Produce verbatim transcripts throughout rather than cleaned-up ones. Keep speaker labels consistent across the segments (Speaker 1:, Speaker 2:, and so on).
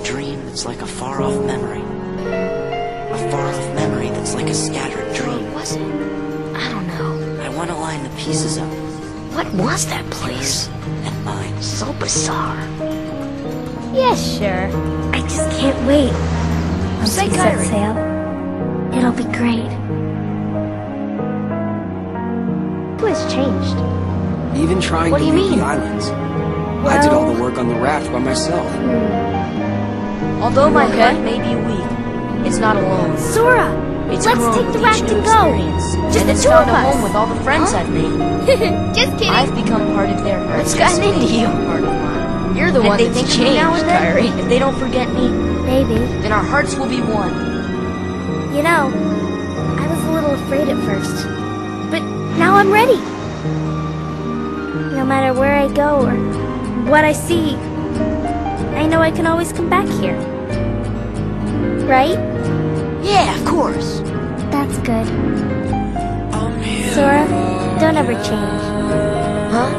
Speaker 1: dream that's like a far-off memory. A far-off memory that's like a scattered dream.
Speaker 2: What was it? I don't know.
Speaker 1: I want to line the pieces up.
Speaker 2: What was that place?
Speaker 1: And mine.
Speaker 2: So bizarre.
Speaker 3: Yeah, sure. I just can't wait. Once
Speaker 2: Say,
Speaker 3: we set
Speaker 2: Kyrie.
Speaker 3: sail, it'll be great. Who has changed?
Speaker 4: Even trying
Speaker 2: What
Speaker 4: to
Speaker 2: do you
Speaker 4: leave
Speaker 2: mean?
Speaker 4: the islands. I did all the work on the raft by myself.
Speaker 2: Although my head may be weak, it's not alone.
Speaker 3: Sora!
Speaker 2: It's
Speaker 3: Let's
Speaker 2: grown
Speaker 3: take
Speaker 2: with
Speaker 3: the
Speaker 2: each
Speaker 3: raft
Speaker 2: new
Speaker 3: and go!
Speaker 2: experience,
Speaker 3: Just
Speaker 2: and
Speaker 3: the
Speaker 2: it's
Speaker 3: two
Speaker 2: found
Speaker 3: of
Speaker 2: a
Speaker 3: us!
Speaker 2: home with all the friends I've made.
Speaker 3: Just kidding!
Speaker 2: I've become part of their heritage.
Speaker 3: What's gotten into
Speaker 2: They
Speaker 3: you?
Speaker 2: become part of mine. You're the
Speaker 3: And
Speaker 2: one
Speaker 3: they
Speaker 2: that's
Speaker 3: think of me
Speaker 2: changed,
Speaker 3: now and then?
Speaker 2: Kyrie. If they don't forget me,
Speaker 3: Maybe.
Speaker 2: then our hearts will be one.
Speaker 3: You know, I was a little afraid at first. But now I'm ready. No matter where I go or what I see, I know I can always come back here. Right?
Speaker 2: Yeah, of course.
Speaker 3: That's good. Sora, don't ever change.
Speaker 2: Huh?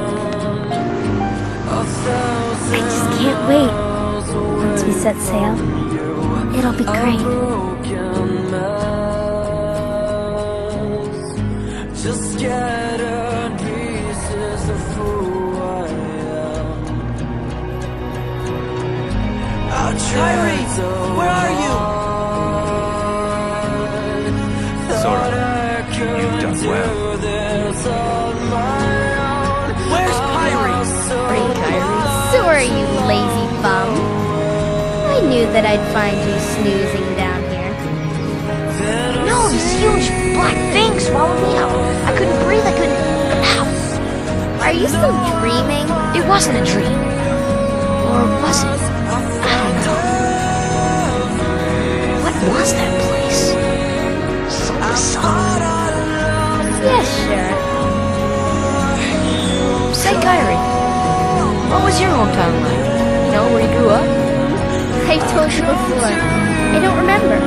Speaker 3: I just can't wait. Once we set sail, it'll be great.
Speaker 5: Just scattered pieces of who I am. Kyrie, where are you?
Speaker 6: Sora, you've done well.
Speaker 5: Where's Kyrie?
Speaker 2: Great, Kyrie.
Speaker 3: Sora, you lazy bum. I knew that I'd find you snoozing down here.
Speaker 2: No, these huge black things swallowed me up. I couldn't breathe, I couldn't... Ow!
Speaker 3: Are you still dreaming?
Speaker 2: It wasn't a dream. Or was it? I don't know. What was that place? So bizarre.
Speaker 3: Yeah, sure.
Speaker 2: Say, Kyrie, what was your hometown like? You know, where you grew up?
Speaker 3: I've told you before. I don't remember.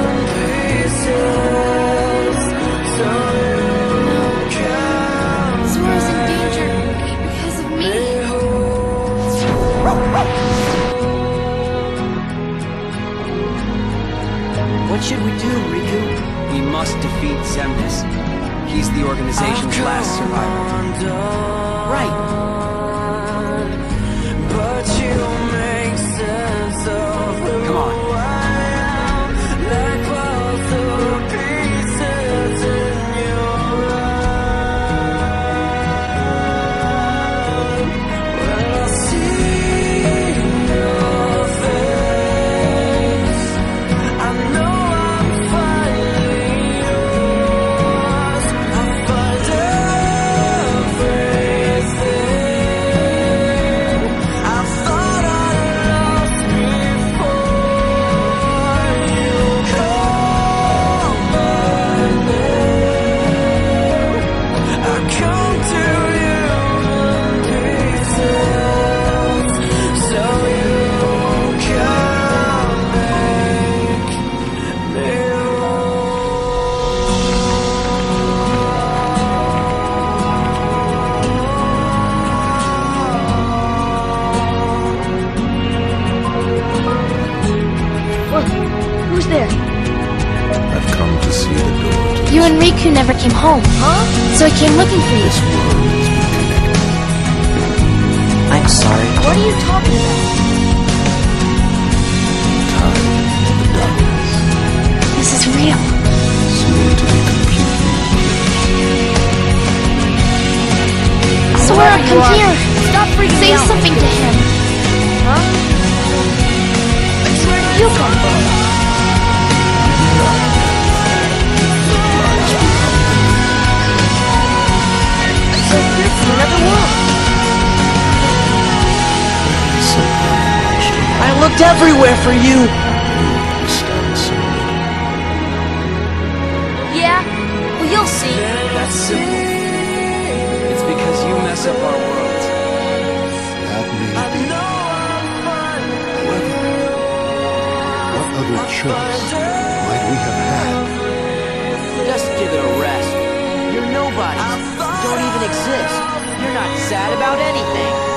Speaker 3: Sora's in danger because of me.
Speaker 4: What should we do, Riku? We must defeat Xemnas. He's the organization's last survivor.
Speaker 1: Right.
Speaker 5: But you make sense of who
Speaker 4: Come on.
Speaker 5: I am. Like puzzle pieces in your eye. When I see your face, I know I'm finally yours. I find everything I thought I lost before you call my name. I come to you in pieces, so you can make me whole.
Speaker 2: What? Who's there?
Speaker 6: I've come to see the door to
Speaker 3: You and Riku never came home,
Speaker 2: Huh?
Speaker 3: so I came looking for you.
Speaker 6: this world has been connected.
Speaker 1: I'm sorry.
Speaker 2: What are you talking about?
Speaker 6: Time to the darkness,
Speaker 3: This is real.
Speaker 6: soon to be completely
Speaker 3: Sora,
Speaker 2: you
Speaker 3: come
Speaker 2: are.
Speaker 3: here.
Speaker 2: Stop freaking
Speaker 3: Say
Speaker 2: me out.
Speaker 3: something to him.
Speaker 2: Huh? Where did you come from? So you're from another world.
Speaker 6: simple and
Speaker 1: I looked everywhere for you.
Speaker 6: understand so little.
Speaker 2: Yeah? Well, you'll see.
Speaker 4: That's simple. It's because you mess up our worlds.
Speaker 6: That may be. However, what other choice might we have had?
Speaker 1: Just give it a rest. You're nobody. You don't even exist. You're not sad about anything.